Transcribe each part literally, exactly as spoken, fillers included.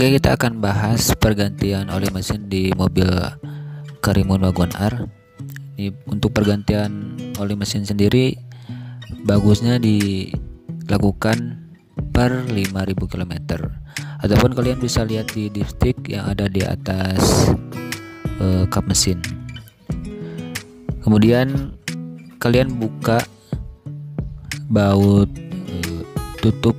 Oke, kita akan bahas pergantian oli mesin di mobil Karimun Wagon R. Ini untuk pergantian oli mesin sendiri bagusnya dilakukan per lima ribu kilometer, ataupun kalian bisa lihat di dipstick yang ada di atas eh, kap mesin. Kemudian kalian buka baut eh, tutup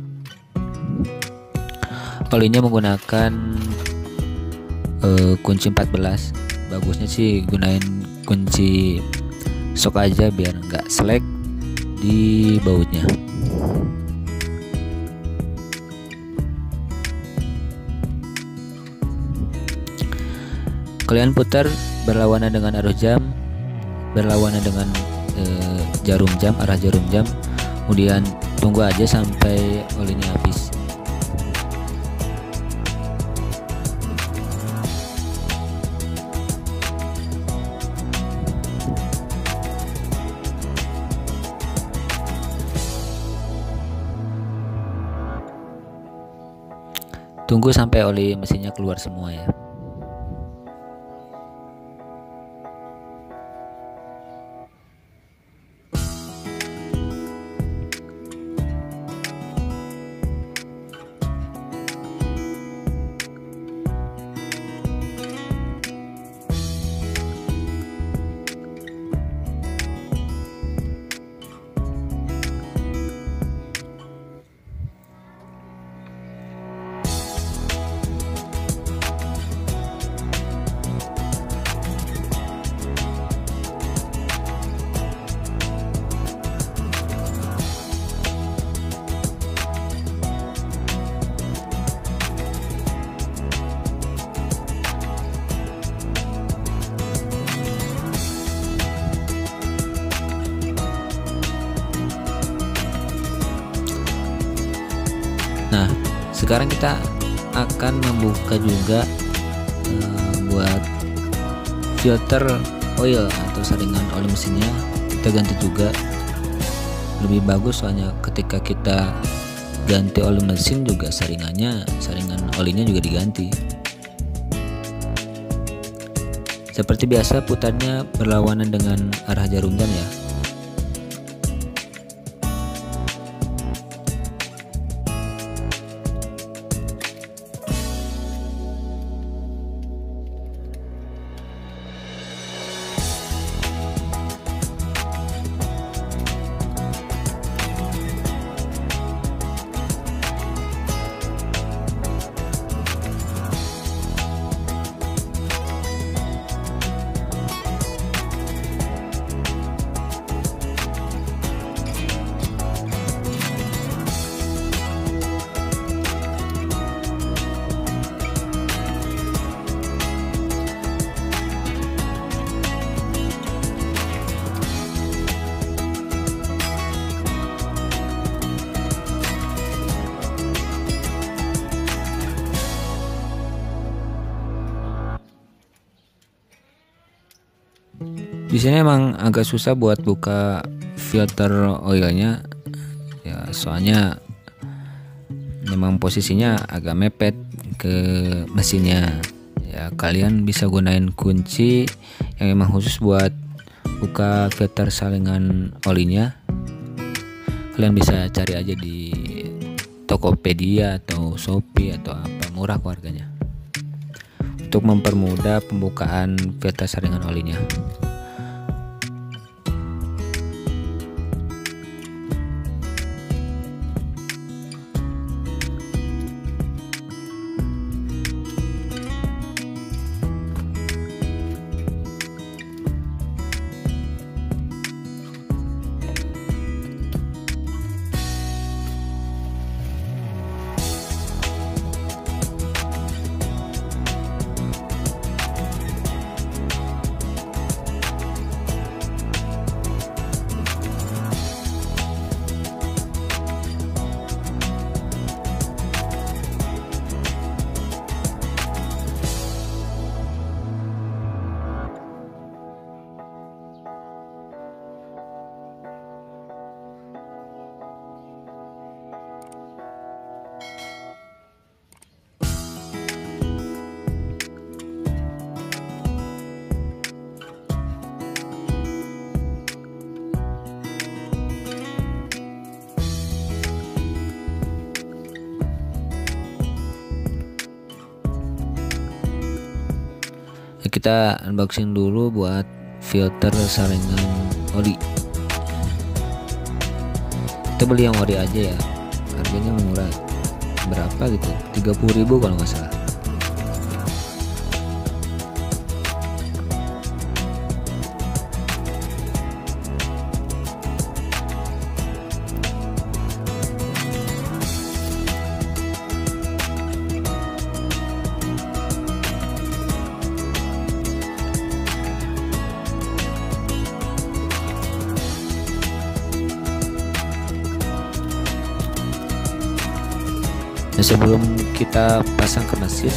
olinya menggunakan uh, kunci empat belas. Bagusnya sih gunain kunci sok aja biar nggak selek di bautnya. Kalian putar berlawanan dengan arus jam, berlawanan dengan uh, jarum jam, arah jarum jam. Kemudian tunggu aja sampai olinya habis. Tunggu sampai oli mesinnya keluar semua ya. Nah, sekarang kita akan membuka juga eh, buat filter oil atau saringan oli mesinnya. Kita ganti juga, lebih bagus soalnya ketika kita ganti oli mesin juga saringannya, saringan olinya juga diganti. Seperti biasa putarnya berlawanan dengan arah jarum jam ya. Di sini emang agak susah buat buka filter oilnya ya, soalnya memang posisinya agak mepet ke mesinnya ya. Kalian bisa gunain kunci yang memang khusus buat buka filter saringan olinya. Kalian bisa cari aja di Tokopedia atau Shopee atau apa, murah harganya, untuk mempermudah pembukaan filter saringan olinya. Nah, kita unboxing dulu buat filter saringan oli. Kita beli yang ori aja ya, harganya murah, berapa gitu, tiga puluh ribu kalau nggak salah. Nah, sebelum kita pasang ke mesin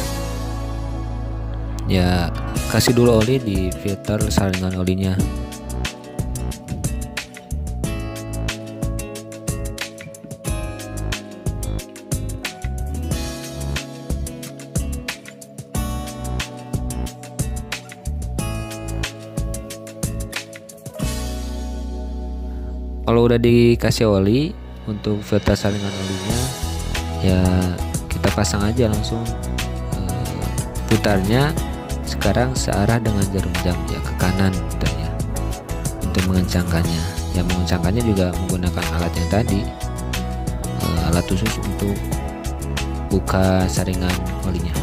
ya, kasih dulu oli di filter saringan olinya. Kalau udah dikasih oli untuk filter saringan olinya ya, kita pasang aja langsung. uh, putarnya sekarang searah dengan jarum jam ya, ke kanan putarnya untuk mengencangkannya. Yang mengencangkannya juga menggunakan alat yang tadi, uh, alat khusus untuk buka saringan olinya.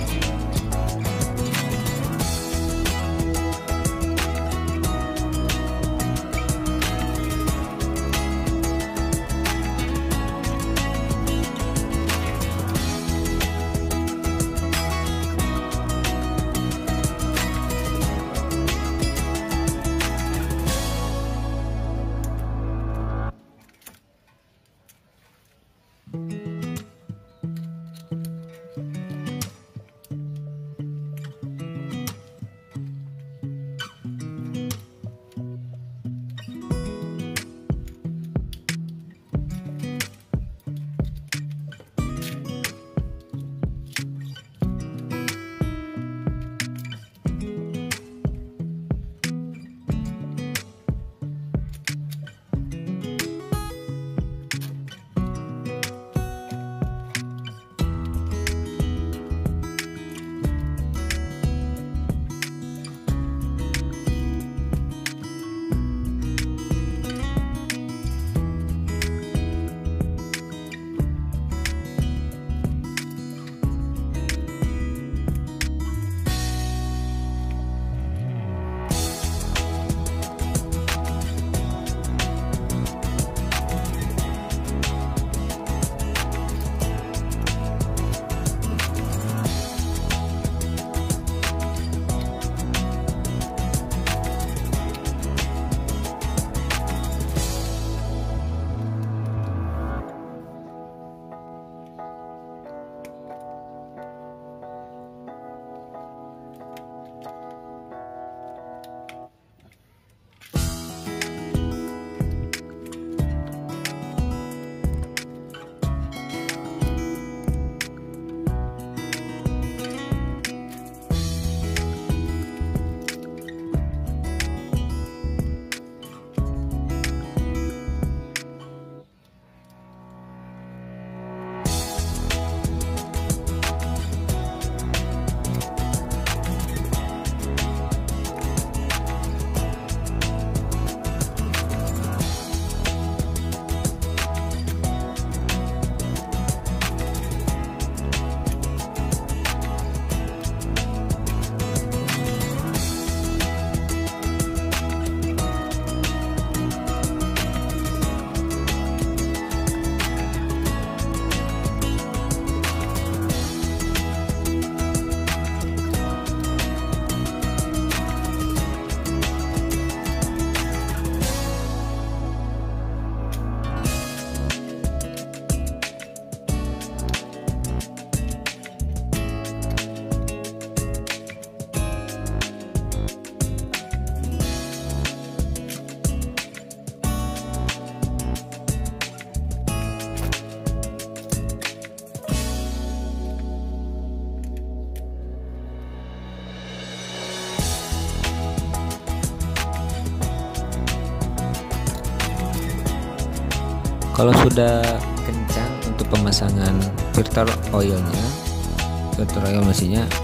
Kalau sudah kencang untuk pemasangan filter oilnya, filter oil mesinnya, ya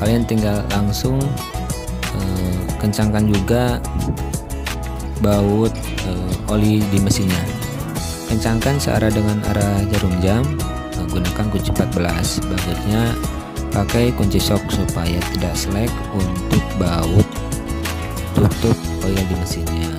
kalian tinggal langsung eh, kencangkan juga baut eh, oli di mesinnya. Kencangkan searah dengan arah jarum jam, menggunakan kunci empat belas. Bautnya pakai kunci shock supaya tidak selek untuk baut tutup oil di mesinnya.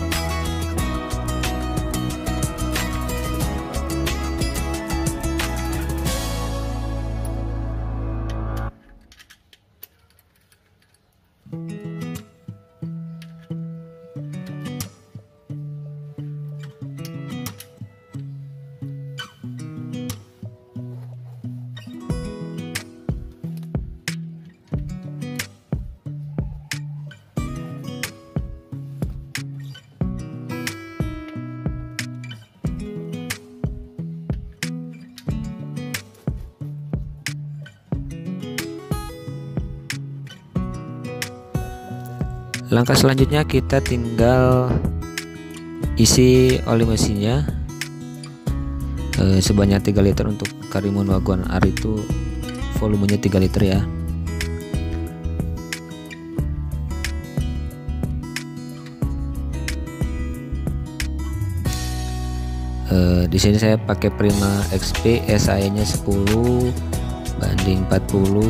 Langkah selanjutnya kita tinggal isi oli mesinnya e, sebanyak tiga liter. Untuk Karimun Wagon R itu volumenya tiga liter ya. E, di sini saya pakai Prima X P, S I nya sepuluh banding empat puluh.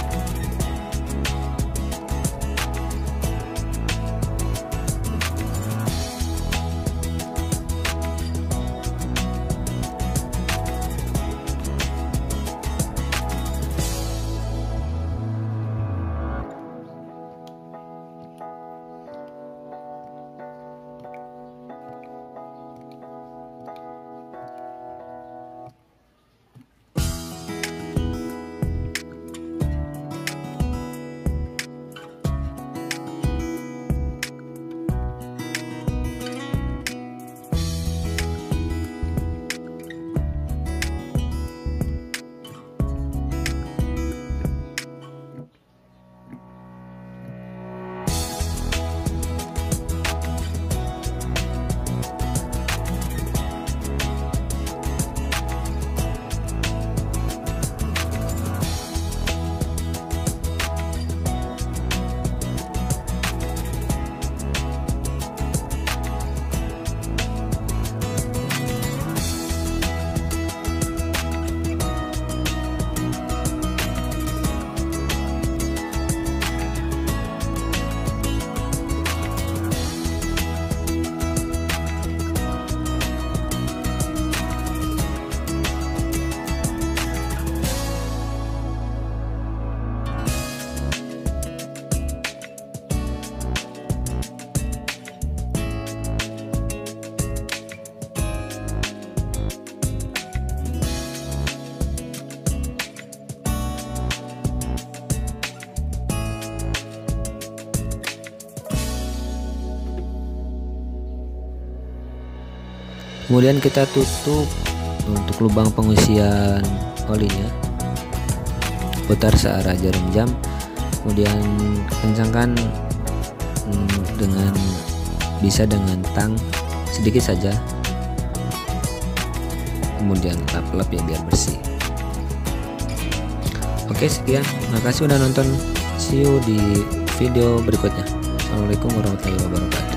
Kemudian kita tutup untuk lubang pengisian olinya, putar searah jarum jam, kemudian kencangkan hmm, dengan bisa dengan tang sedikit saja, kemudian lap-lap ya biar bersih. Oke, sekian, makasih udah nonton, see you di video berikutnya. Assalamualaikum warahmatullahi wabarakatuh.